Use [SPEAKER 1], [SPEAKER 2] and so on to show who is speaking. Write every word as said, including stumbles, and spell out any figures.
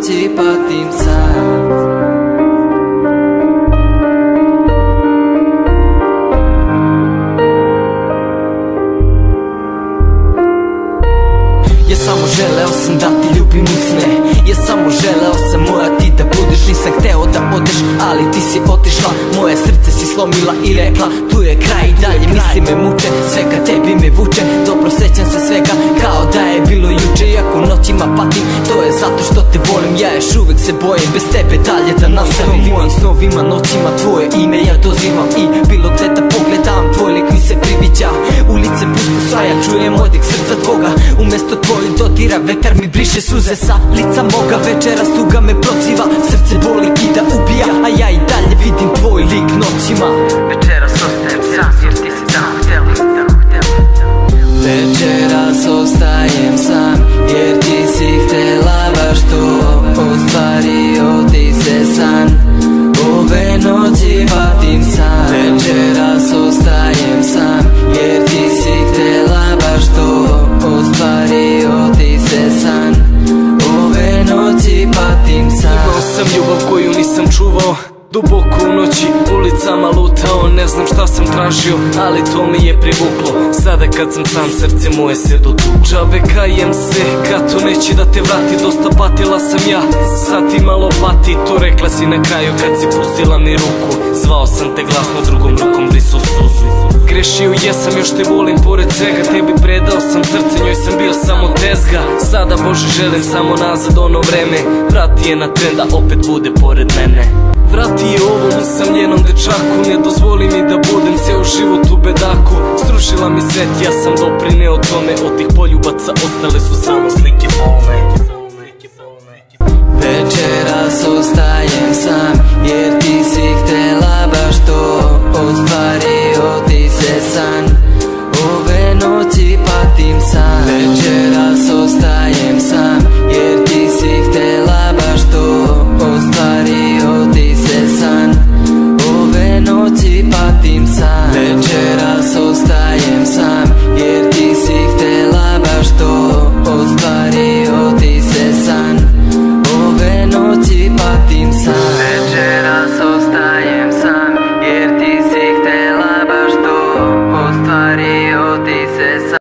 [SPEAKER 1] noći patim sam. Ja samo želeo sam da ti ljubim usne, ja samo želeo sam moja ti da budeš. Nisam hteo da odeš, ali ti si otišla, moje srce si slomila i rekla tu je kraj. I dalje misli me muče, svega tebi me vuče. Dobro sećam se svega kao da je bilo juče. Iako noćima patim, to je zato što te volim. Ja još uvek se bojim bez tebe dalje da nastavim. Mojim snovima, noćima tvoje ime ja dozivam. I bilo gde da pogledam, tvoj lik mi se priviđa. Ulice pusto sva, ja čujem odjek srca tvoga. Umesto tvojih dodira vetar mi briše suze sa lica moga. Večeras tuga me proziva, srce boli i da ubija, a ja i dalje vidim tvoj lik noćima. Večeras ostajem sam jer ti si tako htjela. Večeras ostajem sam jer ti si htjela baš to. Ostvario ti se san, ove noći patim sam. Večeras ostajem sam jer ti si htjela baš to. Ostvario ti se san, ove noći patim sam.
[SPEAKER 2] Imao sam ljubav koju nisam čuvao, duboko u noći ulicama lutao. Ne znam šta sam tražio, ali to mi je privuklo. Sada kad sam sam, srce moje se dotuklo. Džabe kajem se, kad to neće da te vrati. Dosta patila sam ja, sad ti malo pati. To rekla si na kraju kad si pustila mi ruku. Zvao sam te glasno, drugom rukom brisao suzu. Grešio jesam, još te volim pored svega. Tebi predao sam srce, njoj sam bio samo tezga. Sada Bože želim samo nazad ono vreme. Vrati je na tren da opet bude pored mene. Vrati je ovom usamljenom dečaku, ne dozvoli mi da budem ceo život u bedaku. Srušila mi svet, ja sam doprineo tome. Od tih poljubaca ostale su samo slike bolne.